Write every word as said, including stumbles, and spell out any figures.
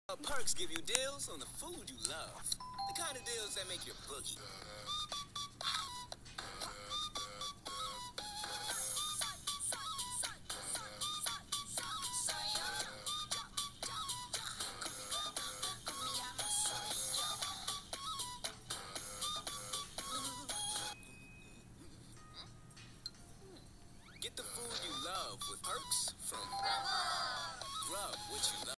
Uh, Perks give you deals on the food you love. The kind of deals that make your boogie. Get the food you love with Perks from Grub, which you love.